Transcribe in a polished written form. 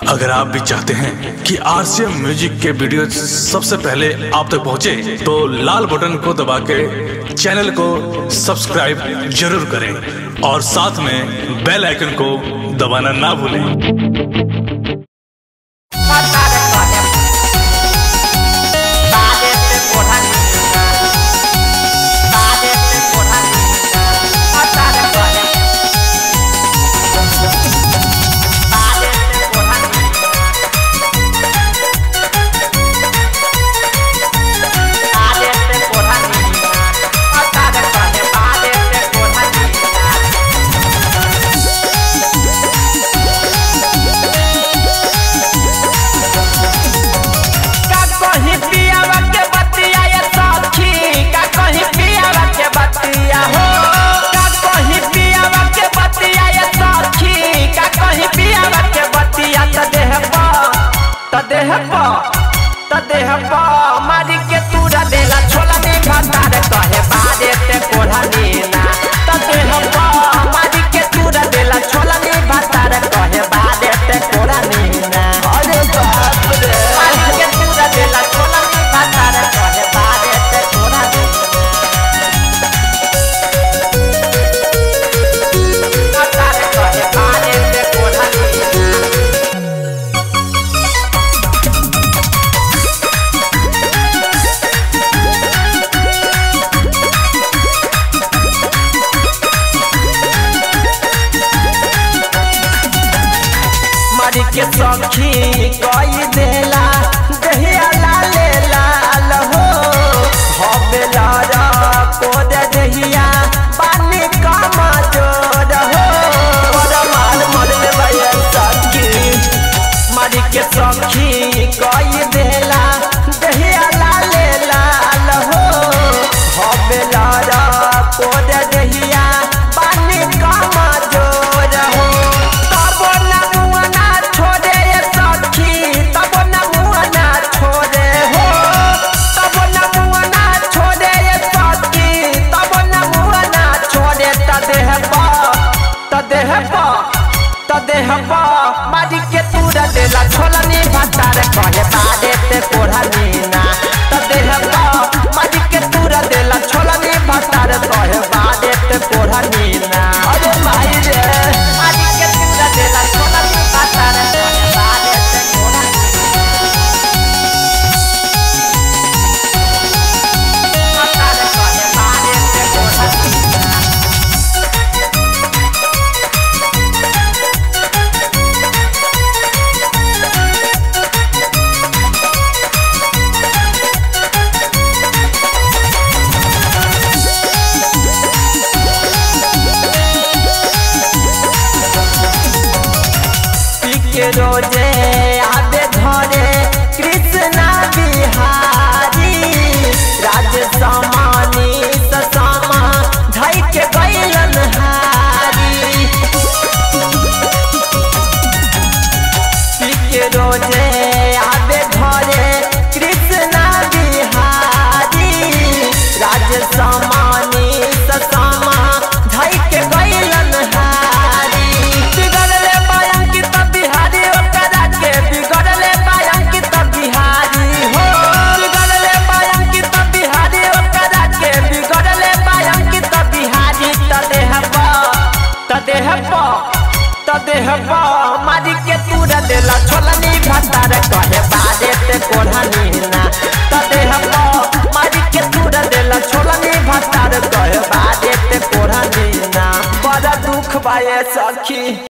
अगर आप भी चाहते हैं कि आरसीएम म्यूजिक के वीडियो सबसे पहले आप तक पहुंचे, तो लाल बटन को दबा के चैनल को सब्सक्राइब जरूर करें और साथ में बेल आइकन को दबाना ना भूलें। मारी के तूरा देला छोला में भंडार कहे बारे ते कोढ़ा नीना देह मारी के तूरा देला छोला में भंडार कहे बारे ते कोढ़ा नीना। अरे बाप रे, मारी के तूरा देला छोला में भंडार कहे बारे ते कोढ़ा नीना कहे बारे ते कोढ़ा नीना। के सखी कई देला दहिया लाले लाल हो हबेला को दे दहिया पानी कमा जोड़ हो बड़ा माल मर ले भैया सखी। मारी के सखी कई देला दहिया लाले लाल हो हबेला को दे दहिया पानी कमा जोड़ हो मारी के तूरा देला छोला में भंडार कहे बारे ते कोढ़ा नीना देह मारी के तूरा देला छोला में भंडार कहे बारे ते कोढ़ा नीना। अरे भाई रे, मारी के तूरा देला छोला में भंडार कहे बारे ते कोढ़ा रोजे आबे घरे कृष्णा बिहारी राज समानी समा धई के गैलन हारी के रोजे आबे घरे कृष्णा बिहारी राज समानी समा धई के गैलन हारी। मारी के तूरा देला छोला में भंडार कहे बारे ते कोढ़ा नीना देह मारी के तूरा देला छोला में भंडार कहे बारे ते कोढ़ा नीना। बड़ा दुख बाए सखी।